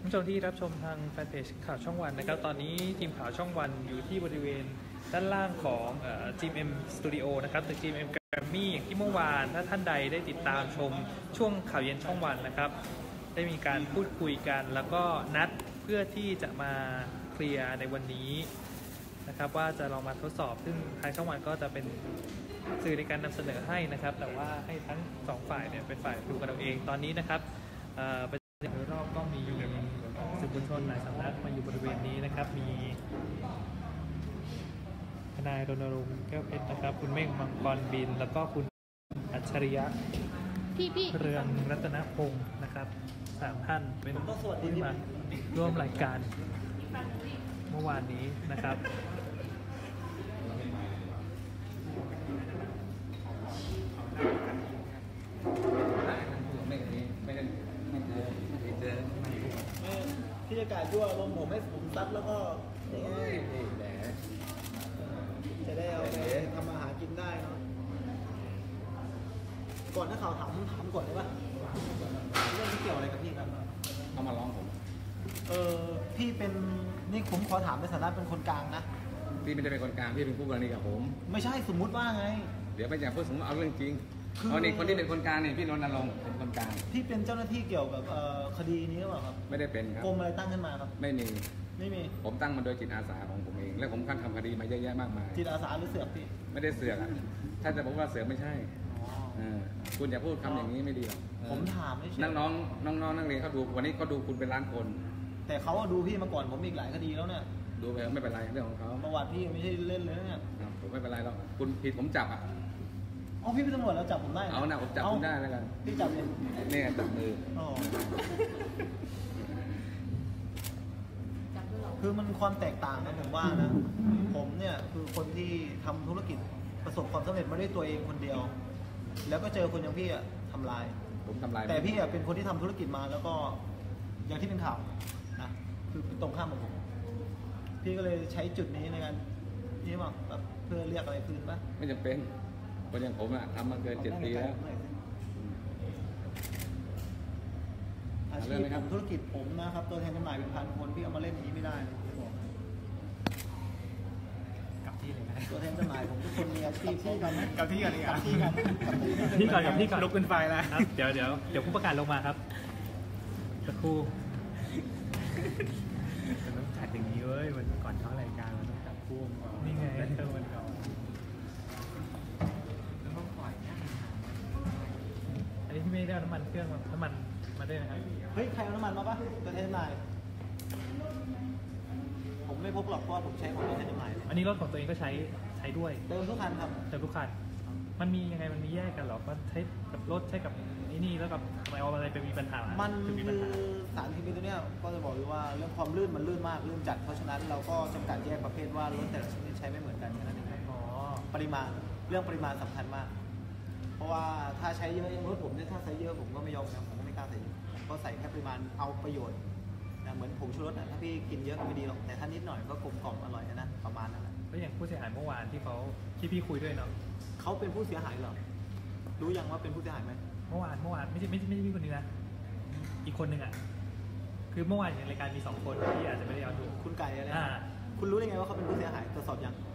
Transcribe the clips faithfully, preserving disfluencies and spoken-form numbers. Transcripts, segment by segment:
ผู้ชมที่รับชมทางแฟนเพจข่าวช่องวันนะครับตอนนี้ทีมข่าวช่องวันอยู่ที่บริเวณด้านล่างของ จี เอ็ม Studio นะครับตึก จี เอ็ม Grammy ที่เมื่อวานถ้าท่านใดได้ติดตามชมช่วงข่าวเย็นช่องวันนะครับได้มีการพูดคุยกันแล้วก็นัดเพื่อที่จะมาเคลียร์ในวันนี้นะครับว่าจะลองมาทดสอบซึ่งทางช่องวันก็จะเป็นสื่อในการนำเสนอให้นะครับแต่ว่าให้ทั้งสองฝ่ายเนี่ยเป็นฝ่ายดูกันเอาเองตอนนี้นะครับโดยรอบก็มีสื่อมวลชนหลายสำนักมาอยู่บริเวณนี้นะครับมีทนายรณรงค์แก้วเพชรนะครับคุณเม่งมังกรบินแล้วก็คุณอัจฉริยะเรืองรัตนพงศ์นะครับสามท่านเป็นผู้มาร่วมรายการเมื่อวานนี้นะครับที่จะการด้วยลมผมให้ผมซัดแล้วก็จะได้เอาไปทำอาหารกินได้เนาะก่อนถ้าเขาถามถามก่อนได้ป่ะเรื่องที่เกี่ยวอะไรกับพี่ครับเขามาร้องผมเออพี่เป็นนี่ผมขอถามในฐานะเป็นคนกลางนะพี่ไม่ได้เป็นคนกลางพี่เป็นผู้กรณีกับผมไม่ใช่สมมุติว่าไงเดี๋ยวไปอย่างพูดสมมติเอาเรื่องจริงเอานี่คนที่เป็นคนกลางนี่พี่รณรงค์เป็นคนกลางพี่เป็นเจ้าหน้าที่เกี่ยวกับคดีนี้หรือเปล่าครับไม่ได้เป็นครับกรมอะไรตั้งขึ้นมาครับไม่มีไม่มีผมตั้งมันโดยจิตอาสาของผมเองและผมขั้นทำคดีมาเยอะแยะมากมายจิตอาสาหรือเสือกพี่ไม่ได้เสือกอ่ะถ้าจะบอกว่าเสือกไม่ใช่คุณอย่าพูดคำอย่างนี้ไม่ดีหรอกผมถามไม่ใช่น้องน้องน้องน้องนักเรียนเขาดูวันนี้เขาดูคุณเป็นล้านคนแต่เขาดูพี่มาก่อนผมอีกหลายคดีแล้วเนี่ยดูไปไม่เป็นไรเรื่องของเขาประวัติพี่ไม่ใช่เล่นเลยเนี่ยผมไม่เป็นไรหรอกคุณผิดผมจับอ่ะอ๋อพี่เป็นตำรวจแล้วจับผมได้เอาหน้าผมจับคุณได้แล้วกันพี่จับเองนี่จับมือคือมันความแตกต่างนะผมว่านะผมเนี่ยคือคนที่ทำธุรกิจประสบความสำเร็จมาด้วยตัวเองคนเดียวแล้วก็เจอคนอย่างพี่อะทำลายผมทำลายแต่พี่อะเป็นคนที่ทำธุรกิจมาแล้วก็อย่างที่เป็นข่าวนะคือเป็นตรงข้ามกับผมพี่ก็เลยใช้จุดนี้ในการนี่มั้งแบบเพื่อเรียกอะไรคืนปะไม่จำเป็นคนอย่างผมอะทำมาเกินเจ็ดปีแล้วอาชีพผมธุรกิจผมนะครับตัวแทนจำหน่ายเป็นพันคนพี่เอามาเล่นอย่างนี้ไม่ได้เลยกับที่เลยนะตัวแทนจำหน่ายผมทุกคนมีอาชีพที่กันกับที่กันกับที่กันที่ก่อนกับที่ก่อนลุกเป็นไฟแล้วเดี๋ยวเดี๋ยวเดี๋ยวผู้ประกาศลงมาครับสักครู่มันต้องจัดอย่างนี้เว้ยมันก่อนเข้ารายการมันต้องจัดคู่นี่ไงเธอมันก่อนอันนี้พี่ไม่ได้เอาน้ำมันเครื่องน้ำมันมาด้วยนะครับเฮ้ยใครเอาน้ำมันมาปะตัวแทนจำหน่ายผมไม่พบหรอกเพราะผมใช้ของตัวแทนจำหน่ายอันนี้รถของตัวเองก็ใช้ใช้ด้วยเติมทุกคันครับเติมทุกคันมันมียังไงมันมีแยกกันหรอว่าใช้กับรถใช้กับนี่นี่แล้วกับทำไมเอาอะไรไปมีปัญหามันคือสารเคมีตัวเนี้ยก็จะบอกเลยว่าเรื่องความลื่นมันลื่นมากลื่นจัดเพราะฉะนั้นเราก็จำกัดแยกประเภทว่ารถแต่ละชนิดใช้ไม่เหมือนกันแค่นั้นเองอ๋อปริมาณเรื่องปริมาณสำคัญมากเพราะว่าถ้าใช้เยอะอย่างรถผมเนี่ยถ้าใช้เยอะผมก็ไม่ยอมนะผมก็ไม่กล้าใส่ก็ใส่แค่ปริมาณเอาประโยชน์นะเหมือนผงชูรสนะถ้าพี่กินเยอะก็ไม่ดีหรอกแต่ถ้านิดหน่อยก็กลมกล่อมอร่อยนะประมาณนั้นแหละแล้วอย่างผู้เสียหายเมื่อวานที่เขาที่พี่คุยด้วยเนาะเขาเป็นผู้เสียหายเหรอรู้ยังว่าเป็นผู้เสียหายไหมเมื่อวานเมื่อวานไม่ใช่ไม่ใช่ไม่ใช่พี่คนนี้นะอีกคนหนึ่งอ่ะคือเมื่อวานในรายการมีสองคนที่อาจจะไม่ได้เอาดูคุณไก่อะไรคุณรู้ได้ไงว่าเขาเป็นผู้เสียหายตรวจสอบยัง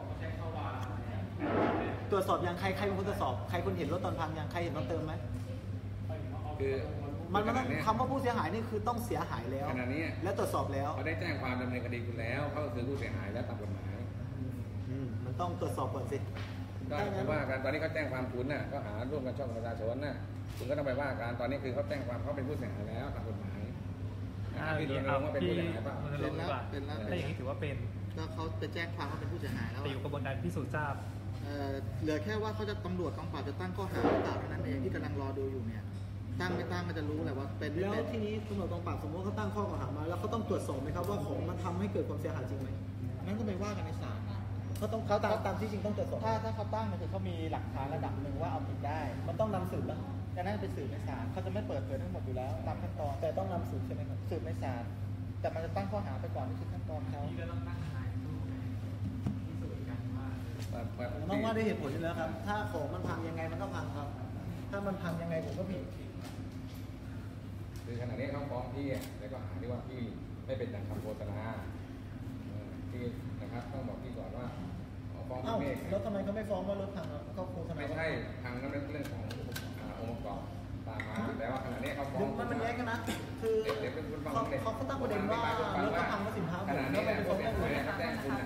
ตรวจสอบยังใครใครเป็นคนตรวจสอบใครคนเห็นรถตอนพังยังใครเห็นรถเติมไหมคือมันมันต้องคำว่าผู้เสียหายนี่คือต้องเสียหายแล้วขณะนี้และตรวจสอบแล้วเขาได้แจ้งความดำเนินคดีคุณแล้วเขาคือผู้เสียหายแล้วตามกฎหมายมันต้องตรวจสอบก่อนสิก็ว่าการตอนนี้เขาแจ้งความคุณน่ะก็หาร่วมกันช่องประชาชนน่ะคุณก็ต้องไปว่าการตอนนี้คือเขาแจ้งความเขาเป็นผู้เสียหายแล้วตามกฎหมายพี่ดูว่าเป็นผู้เสียหายป่ะเป็นแล้วเป็นแล้วถ้าอย่างนี้ถือว่าเป็นก็เขาไปแจ้งความเขาเป็นผู้เสียหายแล้วแต่อยู่กระบวนการพิสูจน์ทราบเหลือแค่ว่าเขาจะตำรวจกองปราบจะตั้งข้อหาหรือเปล่าเท่านั้นเองที่กำลังรอดูอยู่เนี่ยตั้งไม่ตั้งก็จะรู้แหละว่าเป็นแล้วทีนี้ตำรวจกองปราบสมมติเขาตั้งข้อกล่าวหามาแล้วเขาต้องตรวจสอบไหมครับว่าของมันทำให้เกิดความเสียหายจริงไหมงั้นก็ไปว่ากันในศาลเขาต้องเขาตามตามที่จริงต้องตรวจสอบถ้าถ้าเขาตั้งมันคือเขามีหลักฐานระดับหนึ่งว่าเอาผิดได้มันต้องนำสืบนะดังนั้นไปสืบในศาลเขาจะไม่เปิดเผยทั้งหมดอยู่แล้วตามขั้นตอนแต่ต้องนำสืบใช่ไหมครับสืบในศาลแต่มันจะตั้งข้อหาไปก่อนนี่คือขั้นตอนเขาที่ก็ต้องตั้งทนายพิสูจน์กันว่าต้องว่าได้เหตุผลอยู่แล้วครับถ้าของมันพังยังไงมันก็พังครับถ้ามันพังยังไงผมก็ผิดคือขณะนี้เขาขอฟ้องพี่แล้วก็หาที่ว่าพี่ไม่เป็นดังคำโฆษณาที่นะครับต้องบอกพี่ก่อนว่าฟ้องเอ้าพี่เมฆแล้วทำไมเขาไม่ฟ้องว่ารถพังก็โฆษณาไม่ใช่ทางนั้นเป็นเรื่องขององค์ประกอบตามมาแต่ว่าขณะนี้เขาฟ้องมันมันแย้งกันนะคือเขาเขาเขาตั้งประเด็นว่ารถเขาพังเพราะสินค้าผมขณะแล้นี้วมันเป็นฟ้องเนี่เรื่องอื่นยเขาแจ้งคุณนะ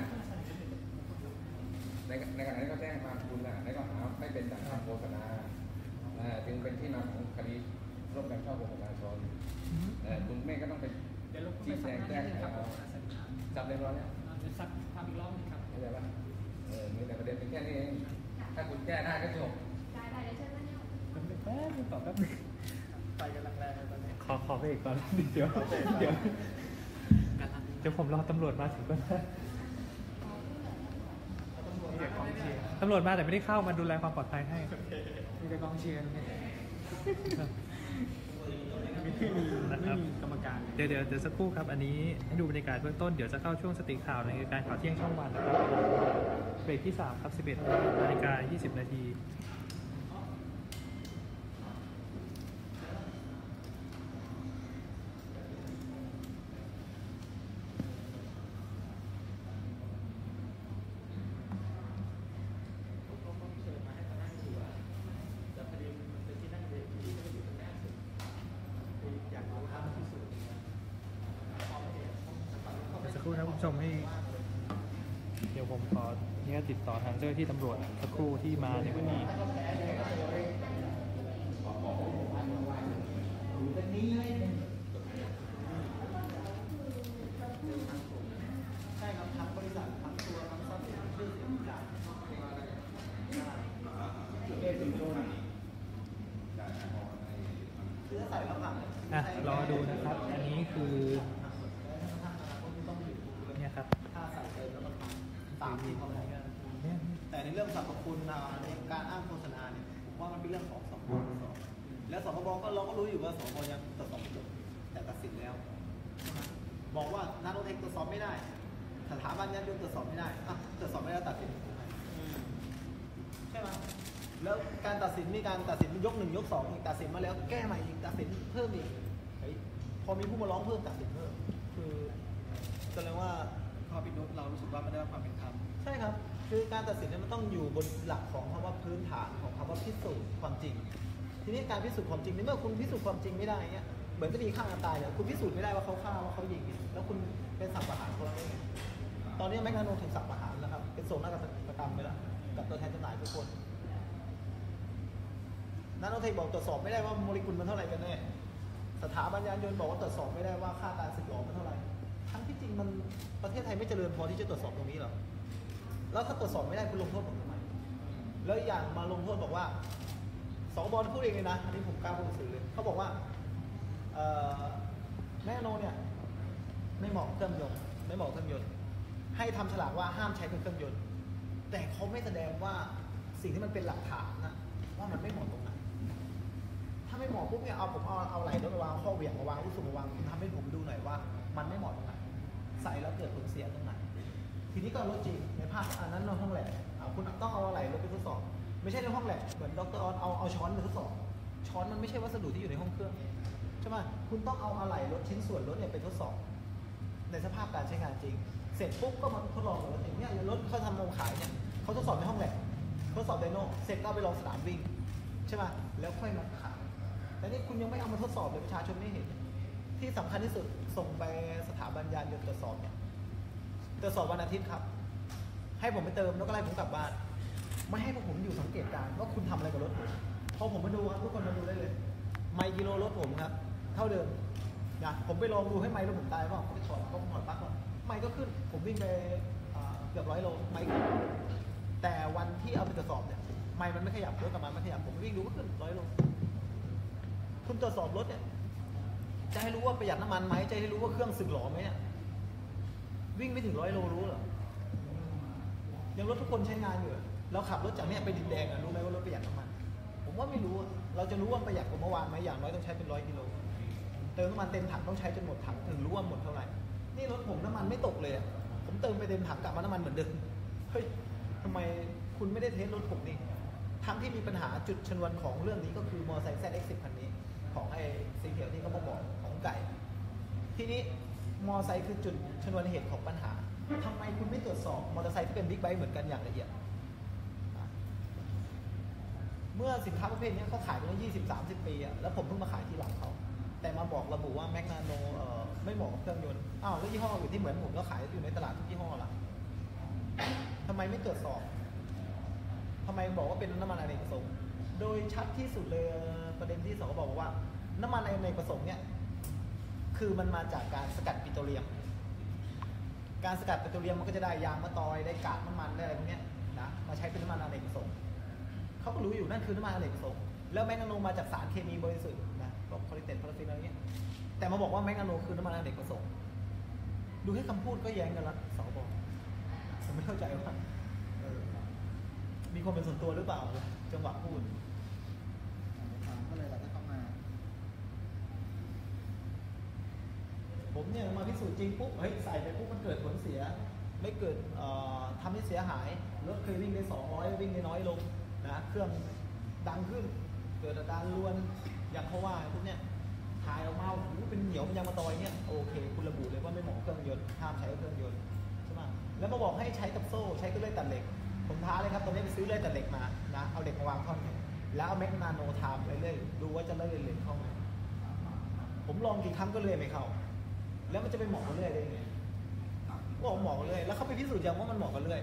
ในในขณะนี้เขาแจ้งความคุณนะในข้อหาไม่เป็นดังคำโฆษณาจึงเป็นที่มาของคดีร่วมกันช่อโกงประชาชนคุณเมฆก็ต้องเป็นชี้แจงแจ้งเขาจับเรียบร้อยแล้วซักทำอีกรอบนึงครับเข้าใจป่ะเออมีแต่ประเด็นเป็นแค่นี้เองถ้าคุณแก้ได้ก็จบแป๊บนึงต่อแป๊บนึงไปกันแรงๆตอนนี้ขอขอไปอีกก่อนเดี๋ยวเดี๋ยวเดี๋ยวผมรอตำรวจมาถึงก่อนนะตำรวจมาแต่ไม่ได้เข้ามาดูแลความปลอดภัยให้มีแต่กองเชียร์ไม่มีนะครับกรรมการเดี๋ยวเดี๋ยวเดี๋ยวสักครู่ครับอันนี้ให้ดูบรรยากาศเบื้องต้นเดี๋ยวจะเข้าช่วงสติข่าวในการข่าวเที่ยงช่องวันนะครับเบรกที่สามครับสิบเอ็ดนาฬิกายี่สิบนาทีสักครู่นะคุณผู้ชมให้เดี๋ยวผมขอเนี่ยติดต่อทางเจ้าหน้าที่ตำรวจสักครู่ที่มาในวันนี้ใช่ครับทั้งบริษัททั้งตัวทั้งทรัพย์สินชื่อเสียงทุกอย่างคือถ้าใส่แล้วพังอ่ะรอดูนะครับอันนี้คือเนี่ยครับถ้าใส่เติมแล้วมันพังตามที่เขาบอกเนี่ยแต่ในเรื่องสรรพคุณในการอ้างโฆษณาเนี่ยผมว่ามันเป็นเรื่องของสคบแล้วสคบก็เราก็รู้อยู่ว่าสคบยังตรวจสอบไม่จบแต่ตัดสินแล้วบอกว่านาโนเทคตรวจสอบไม่ได้สถาบันยานยนต์ตรวจสอบไม่ได้อ่ะตรวจสอบไม่ได้ตัดสินใช่ไหมแล้วการตัดสินมีการตัดสินยกหนึ่งยกสองอีกตัดสินมาแล้วแก้ใหม่อีกตัดสินเพิ่มอีกพอมีผู้มาร้องเพิ่มตัดสินเพิ่มคือแสดงว่าพอพิจารณาเรารู้สึกว่าไม่ได้รับความเป็นธรรมใช่ครับคือการตัดสินเนี่ยมันต้องอยู่บนหลักของคำว่าพื้นฐานของคำว่าพิสูจน์ความจริงทีนี้การพิสูจน์ความจริงในเมื่อคุณพิสูจน์ความจริงไม่ได้เนี่ยเหมือนคดีฆ่ากันตายเนี่ยคุณพิสูจน์ไม่ได้ว่าเขาฆ่าว่าเขายิงแล้วคุณเป็นสังประหารเขาได้ไงตอนนี้แมกนาโนถูกสังประหารแล้วครับเป็นโศกนาฏกรรมไปแล้วกับตัวแทนจำหน่ายทุกคนนาโนเทคบอกตรวจสอบไม่ได้ว่าโมเลกุลมันเท่าไหร่กันแน่สถาบันยานยนต์บอกว่าตรวจสอบไม่ได้ว่าค่าการสึกหรอมันเท่าไหร่ทั้งที่จริงมันประเทศไทยไม่เจริญพอที่จะตรวจสอบตรงนี้หรอแล้วถ้าตรวจสอบไม่ได้คุณลงโทษผมทำไมแล้วอย่างมาลงโทษบอกว่าสคบพูดเองเลยนะอันนี้ผมกล้าพูดสื่อเลยเขาบอกว่าแมกนาโนเนี่ยไม่เหมาะเครื่องยนต์ไม่เหมาะเครื่องยนต์ให้ทำฉลากว่าห้ามใช้เป็นเครื่องยนต์แต่เขาไม่แสดงว่าสิ่งที่มันเป็นหลักฐานนะว่ามันไม่เหมาะตรงไหนถ้าไม่เหมาะปุ๊บเนี่ยเอาผมเอาเอาไหลรถมาวางข้อเหวี่ยงมาวางลูกสูบมาวางทำให้ผมดูหน่อยว่ามันไม่เหมาะตรงไหนใส่แล้วเกิดผลเสียตรงไหนทีนี้ก็รถจริงในภาพอันนั้นในห้องแลบคุณต้องเอาไหลรถไปทดสอบไม่ใช่ในห้องแลบเหมือนดร.ออนเอาเอาช้อนไปทดสอบช้อนมันไม่ใช่วัสดุที่อยู่ในห้องเครื่องใช่ไหมคุณต้องเอาอะไหล่รถชิ้นส่วนรถเนี่ยไปทดสอบในสภาพการใช้งานจริงเสร็จปุ๊บก็มาทดลองกับรถจริงเนี่ยรถเขาทำโรงขายเนี่ยเขาทดสอบในห้องแลบทดสอบไดโน่เสร็จก็ไปลองสนามวิ่งใช่ไหมแล้วค่อยมาขายแต่นี่คุณยังไม่เอามาทดสอบเลยประชาชนไม่เห็นที่สำคัญที่สุดส่งไปสถาบันยานยนต์ตรวจสอบเนี่ยตรวจสอบวันอาทิตย์ครับให้ผมไปเติมแล้วก็ไล่ผมกลับบ้านไม่ให้พวกผมอยู่สังเกตการณ์ว่าคุณทำอะไรกับรถผมพอผมมาดูครับทุกคนมาดูได้เลยไมล์กิโลรถผมครับเท่าเดิมนะผมไปลองดูให้ไมล์รถผมตายเปล่าไปถอดก็ผมถอดปลั๊กก่อนไมล์ก็ขึ้นผมวิ่งไปเกือบร้อยโลไมล์ขึ้นแต่วันที่เอาไปตรวจสอบเนี่ยไมล์มันไม่ขยับรถกลับมาไม่ขยับผมวิ่งดูก็ขึ้นร้อยโลคุณตรวจสอบรถเนี่ยจะให้รู้ว่าประหยัดน้ำมันไหมจะให้รู้ว่าเครื่องสึกหรอไหมเนี่ยวิ่งไม่ถึงร้อยโลรู้เหรอยังรถทุกคนใช้งานอยู่เราขับรถจากเนี้ยไปดินแดงอะรู้ไหมว่ารถประหยัดน้ำมันผมว่าไม่รู้เราจะรู้ว่าประหยัดกว่าเมื่อวานไหมอย่างน้อยต้องใช้เป็นร้อยกิโลเติมน้ำมันเต็มถังต้องใช้จนหมดถังถึงรู้ว่าหมดเท่าไหร่นี่รถผมน้ำมันไม่ตกเลยผมเติมไปเต็มถังกลับมาน้ำมันเหมือนเดิมเฮ้ยทำไมคุณไม่ได้เทสรถผมนี่ทั้งที่มีปัญหาจุดชนวนของเรื่องนี้ก็คือมอเตอร์ไซค์ แซด เอ็กซ์ สิบ คันนี้ของไอ้สีเขียวที่เขาบอกของไก่ทีนี้มอเตอร์ไซค์คือจุดชนวนเหตุของปัญหาทำไมคุณไม่ตรวจสอบมอเตอร์ไซค์ที่เป็นบิ๊กไบค์เหมือนกันอย่างละเอียดเมื่อสินค้าประเภทนี้เขาขายมายี่สิบสามสิบปีอะแล้วผมเพิ่งมาขายที่หลังเขาแต่มาบอกระบุว่าแมกนาโนไม่เหมาะกับเครื่องยนต์อ้าวแล้วยี่ห้ออื่นที่เหมือนผมก็ขายอยู่ในตลาดทุกยี่ห้อล่ะทำไมไม่ตรวจสอบทำไมบอกว่าเป็นน้ำมันอเนกประสงค์โดยชัดที่สุดเลยประเด็นที่สองก็บอกว่าน้ำมันอเนกประสงค์เนี่ยคือมันมาจากการสกัดปิโตรเลียมการสกัดปิโตรเลียมมันก็จะได้ยางมะตอยได้กากน้ำมันได้อะไรพวกนี้นะมาใช้เป็นน้ำมันอเนกประสงค์เขาก็รู้อยู่นั่นคือน้ำมันอเนกประสงค์แล้วแมกนาโนมาจากสารเคมีบริสุทธิ์นะพวกคอลิเตนพาราฟินอะไรเงี้ยแต่มาบอกว่าแมกนาโนคือน้ำมันอเนกประสงค์ดูแค่คำพูดก็แย้งกันละสองบอกผมไม่เข้าใจว่ามีความเป็นส่วนตัวหรือเปล่าจังหวะพูดก็เลยเราจะเข้ามาผมเนี่ยมาพิสูจน์จริงปุ๊บเฮ้ยใส่ไปปุ๊บมันเกิดผลเสียไม่เกิดทำให้เสียหายรถเคยวิ่งได้สองร้อยวิ่งได้น้อยลงนะเครื่องดังขึ้นเกิดอาการรวนอย่างเพราะว่าพวกเนี้ยถ่ายออกมาโอ้โหเป็นเหนียวเป็นยางมะตอยเนี่ยโอเคคุณระบุเลยว่าไม่เหมาะเครื่องยนต์ห้ามใช้เครื่องยนต์ใช่ไหมแล้วมาบอกให้ใช้กับโซ่ใช้กับเลื่อยตัดเหล็กผมท้าเลยครับตอนนี้ไปซื้อเลื่อยตัดเหล็กมานะเอาเหล็กมาวางท่อนแล้วเอาแมกนาโนทามไปเรื่อยดูว่าจะเลื่อยเหล็กเข้าไหมผมลองกี่ครั้งก็เลื่อยไม่เข้าแล้วมันจะไปเหมาะกับเลื่อยได้ไงบอกเหมาะกับเลื่อยแล้วเขาไปพิสูจน์ยังว่ามันเหมาะกับเลื่อย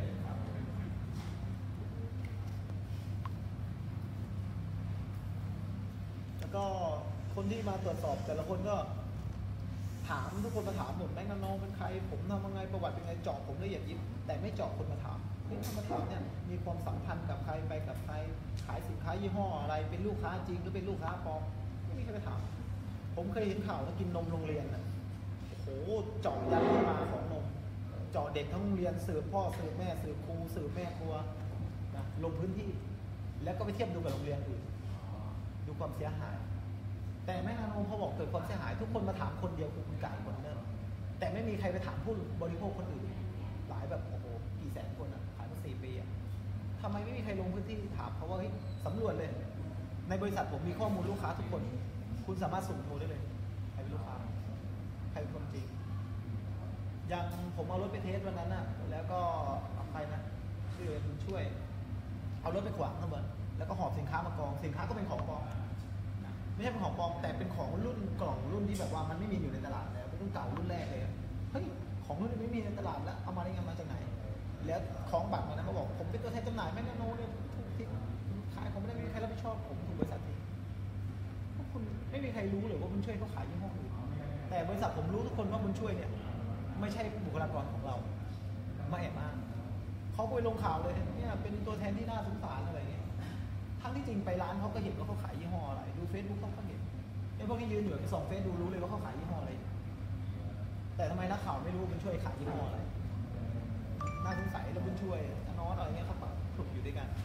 แล้วก็คนที่มาตรวจสอบแต่ละคนก็ถามทุกคนมาถามหมดแมกนาโนเป็นใครผมทำยังไงประวัติเป็นไงเจาะผมละเอียดยิบแต่ไม่เจาะคนมาถามที่คนมาถามเนี่ยมีความสัมพันธ์กับใครไปกับใครขายสินค้ายี่ห้ออะไรเป็นลูกค้าจริงหรือเป็นลูกค้าปลอมไม่มีใครไปถามผมเคยเห็นข่าวว่ากินนมโรงเรียนน่ะโอ้โหเจาะยันที่มาของนมเจาะเด็กทั้งโรงเรียนสืบพ่อสืบแม่สืบครูสืบแม่ครัวนะลงพื้นที่แล้วก็ไปเทียบดูกับโรงเรียนอื่นดูความเสียหายแต่แมกนาโนพอบอกเกิดความเสียหายทุกคนมาถามคนเดียวคือคุณไก่คนเดิมแต่ไม่มีใครไปถามผู้บริโภคคนอื่นหลายแบบโอ้โหกี่แสนคนอ่ะขายมาสี่ปีอ่ะทำไมไม่มีใครลงพื้นที่ถามเขาว่าเฮ้ยสำรวจเลยในบริษัทผมมีข้อมูลลูกค้าทุกคนคุณสามารถสุ่มโทรได้เลยใครเป็นลูกค้าใครเป็นคนจริงอย่างผมเอารถไปเทสวันนั้นน่ะแล้วก็เอาใครนะชื่อคุณช่วยเอารถไปขวางข้างบนแล้วก็หอบสินค้ามากองสินค้าก็เป็นของปลอมไม่ใช่เป็นของปลอมแต่เป็นของรุ่นกล่องรุ่นที่แบบว่ามันไม่มีอยู่ในตลาดแล้วเป็นรุ่นเก่ารุ่นแรกเลยเฮ้ยของรุ่นนี้ไม่มีในตลาดแล้วเอามาได้ไงมาจากไหนแล้วของบัตรมานะเขาบอกผมเป็นตัวแทนจำหน่ายแมกนาโนเนี่ยถูกทิ้งขายผมไม่ได้มีใครรับผิดชอบผมถูกบริษัททิ้งพวกคุณไม่มีใครรู้เลยว่าบุญช่วยเขาขายยี่ห้ออื่นแต่บริษัทผมรู้ทุกคนว่าบุญช่วยเนี่ยไม่ใช่บุคลากรของเรามาแอบอ้างเขาไปลงข่าวเลยเนี่ยเป็นตัวแทนที่น่าสงสารอะไรเงี้ยทั้งที่จริงไปร้านเขาก็เห็นว่าเขาขายยี่ห้ออะไรดูเฟซบุ๊กเขาก็เห็นไอ้พวกนี้ยืนอยู่ไปส่องเฟซดูรู้เลยว่าเขาขายยี่ห้ออะไรแต่ทำไมนักข่าวไม่รู้บุญช่วยขายยี่ห้ออะไรน่าสงสัยแล้วบุญช่วยน้องอะไรเงี้ยเขาปลุกอยู่ด้วยกัน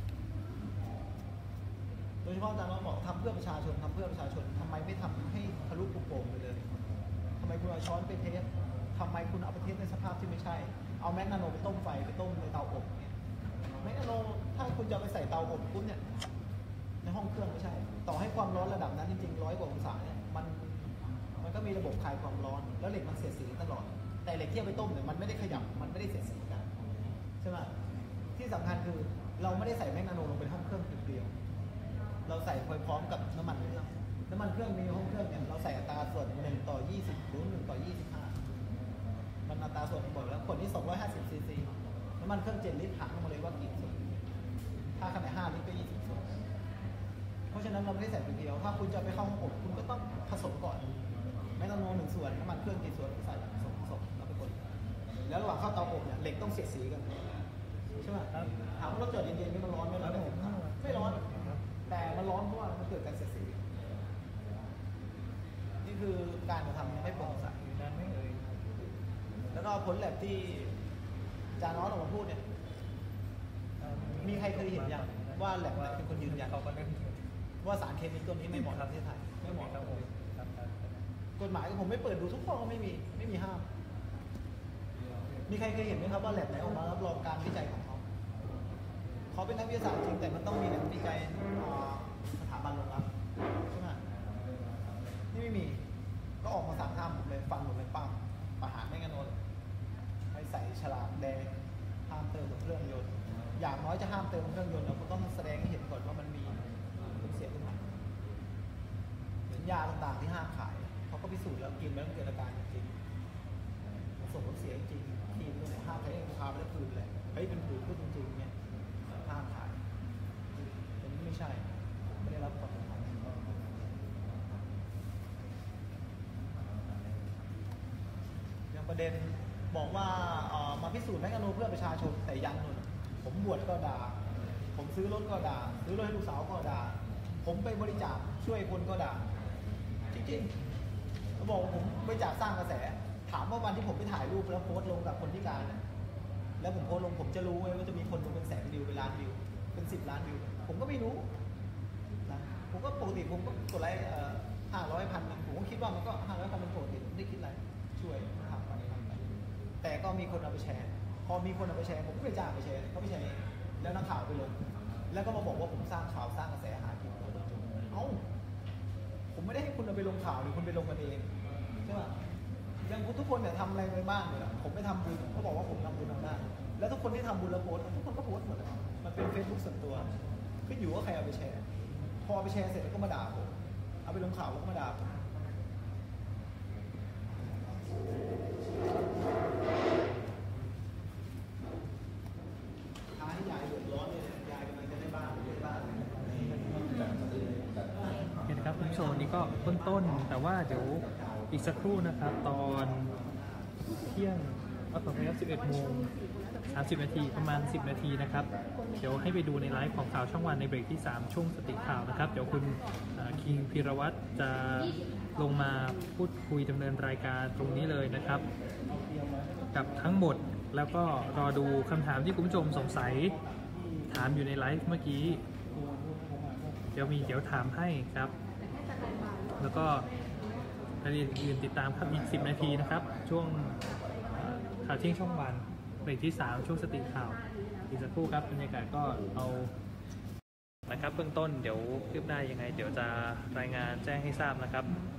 โดยเฉพาะอาจารย์น้องบอกทำเพื่อประชาชนทำเพื่อประชาชนทำไมไม่ทำให้ทะลุปุโป่งไปเลยทำไมคุณเอาช้อนไปเทสทำไมคุณเอาไปเทสในสภาพที่ไม่ใช่เอาแมกนาโนไปต้มไฟไปต้มในเตาอบเนี่ยแมกนาโนถ้าคุณจะไปใส่เตาอบปุ๊บเนี่ยในห้องเครื่องไม่ใช่ต่อให้ความร้อนระดับนั้นจริงๆร้อยกว่าองศาเนี่ยมันมันก็มีระบบคลายความร้อนแล้วเหล็กมันเสียดสีตลอดแต่เหล็กที่เอาไปต้มเนี่ยมันไม่ได้ขยับมันไม่ได้เสียดสีกันใช่ไหมที่สำคัญคือเราไม่ได้ใส่แมกนาโนลงไปห้องเครื่องเดียวเราใส่พร้อมกับน้ำมันเครื่องน้ำมันเครื่องมีห้องเครื่องเนี่ยเราใส่อัตราส่วนหนึ่งต่อยี่สิบหรือหนึ่งต่อยี่สิบห้ามันอัตราส่วนบอกแล้วขวดนี้สองร้อยห้าสิบซีซีน้ำมันเครื่องเจ็ดลิตรหารมาเลยว่ากี่ส่วนถ้าขนาดห้าลิตรก็ยี่สิบส่วนเพราะฉะนั้นเราไม่ได้ใส่เดียวถ้าคุณจะไปเข้าห้องอบคุณก็ต้องผสมก่อนแมกนาโนหนึ่งส่วนน้ำมันเครื่องกี่ส่วนใส่ผสมผสมแล้วไปกดแล้วระหว่างเข้าเตาอบเนี่ยเหล็กต้องเสียดสีกันใช่ไหมถามว่ารถจอดเย็นๆนี่มันร้อนไหมร้อนไม่ร้อนแต่มันร้อนเพราะว่ามันเกิดการเสียดสีนี่คือการกระทำไม่โปร่งใสนั้นไม่เอ่ยแล้วก็ผลแลบที่อาจารย์น้องออกมาพูดเนี่ยมีใครเคยเห็นยังว่าแลบไหนเป็นคนยืนยันว่าสารเคมีตัวนี้ไม่เหมาะกับประเทศไทยไม่เหมาะกับกฎหมายก็ผมไม่เปิดดูทุกข้อก็ไม่มีไม่มีห้ามมีใครเคยเห็นไหมครับว่าแลบไหนออกมารับรองการวิจัยของเขาเขาเป็นนักวิทยาศาสตร์จริงแต่มันต้องมีนักวิจัยสถาบันรองรับใช่ไหมนี่ไม่มีก็ออกมาสั่งห้ามเลยฟันลากแดงห้ามเติมเครื่องยนต์อย่างน้อยจะห้ามเติมเครื่องยนต์เราก็ต้องแสดงให้เห็นก่อนว่ามันมีผลเสียขึ้นมาเหมือนยาต่างๆที่ห้ามขายเขาก็พิสูจน์แล้วกินแล้วมันเกิดอาการจริงๆส่งผลเสียจริงๆที่เรื่องห้ามใช้เองพาไปแล้วผื่นเลยเฮ้ยเป็นผื่นขึ้นจริงๆเนี่ยห้ามขายแต่นี่ไม่ใช่ไม่ได้รับความเป็นธรรมอย่างประเด็นบอกว่ามาพิสูจน์แมกกาโนเพื่อประชาชนแต่ยังหนุนผมบวชก็ด่าผมซื้อรถก็ด่าซื้อรถให้ลูกสาวก็ด่าผมไปบริจาคช่วยคนก็ด่าจริงๆเขาบอกว่าผมบริจาคสร้างกระแสถามว่าวันที่ผมไปถ่ายรูปแล้วโพสต์ลงกับคนพิการแล้วผมโพสต์ลงผมจะรู้ไหมว่าจะมีคนดูเป็นแสนวิวเป็นล้านวิวเป็นสิบล้านวิวผมก็ไม่รู้นะผมก็ปกติผมก็กดไลค์ห้าร้อยพันผมก็คิดว่ามันก็ห้าร้อยพันเป็นปกติผมไม่ได้คิดอะไรช่วยทำอะไรทำไปแต่ก็มีคนเอาไปแชร์พอมีคนเอาไปแชร์ผมก็ไปจ้างไปแชร์เขาไปแชร์แล้วนักข่าวไปลงแล้วก็มาบอกว่าผมสร้างข่าวสร้างกระแสหากินเอ้าผมไม่ได้ให้คุณเอาไปลงข่าวหรือคุณไปลงกันเองใช่ไหมยังทุกคนเนี่ยทำอะไรไปบ้างเลยผมไม่ทำบุญเขาบอกว่าผมทำบุญทำได้แล้วทุกคนที่ทำบุญแล้วโพสทุกคนก็โพสหมดเลยมันเป็นเฟซบุ๊กส่วนตัวขึ้นอยู่ว่าใครเอาไปแชร์พอไปแชร์เสร็จแล้วก็มาด่าผมเอาไปลงข่าวแล้วก็มาด่าผมท้ายยายเดือดร้อนเลยยายกำลังจะได้บ้านได้บ้านเห็นครับคุณผู้ชมนี่ก็ต้นๆแต่ว่าเดี๋ยวอีกสักครู่นะครับตอนเที่ยงเอาต่อไปครับสิบเอ็ดโมงสามสิบนาทีประมาณสิบนาทีนะครับเดี๋ยวให้ไปดูในไลฟ์ของข่าวช่องวันในเบรกที่สามช่วงสติข่าวนะครับเดี๋ยวคุณคิงพิรวัตรจะลงมาพูดคุยดำเนินรายการตรงนี้เลยนะครับกับทั้งหมดแล้วก็รอดูคำถามที่คุณผู้ชมสงสัยถามอยู่ในไลฟ์เมื่อกี้เดี๋ยวมีเดี๋ยวถามให้ครับแล้วก็รายละเอียดอื่นติดตามครับอีกสิบนาทีนะครับช่วงข่าวเที่ยงช่องวันเบรกที่สามช่วงสติข่าวอีกสักครู่ครับบรรยากาศก็เอานะครับเบื้องต้นเดี๋ยวคืบหน้ายังไงเดี๋ยวจะรายงานแจ้งให้ทราบนะครับ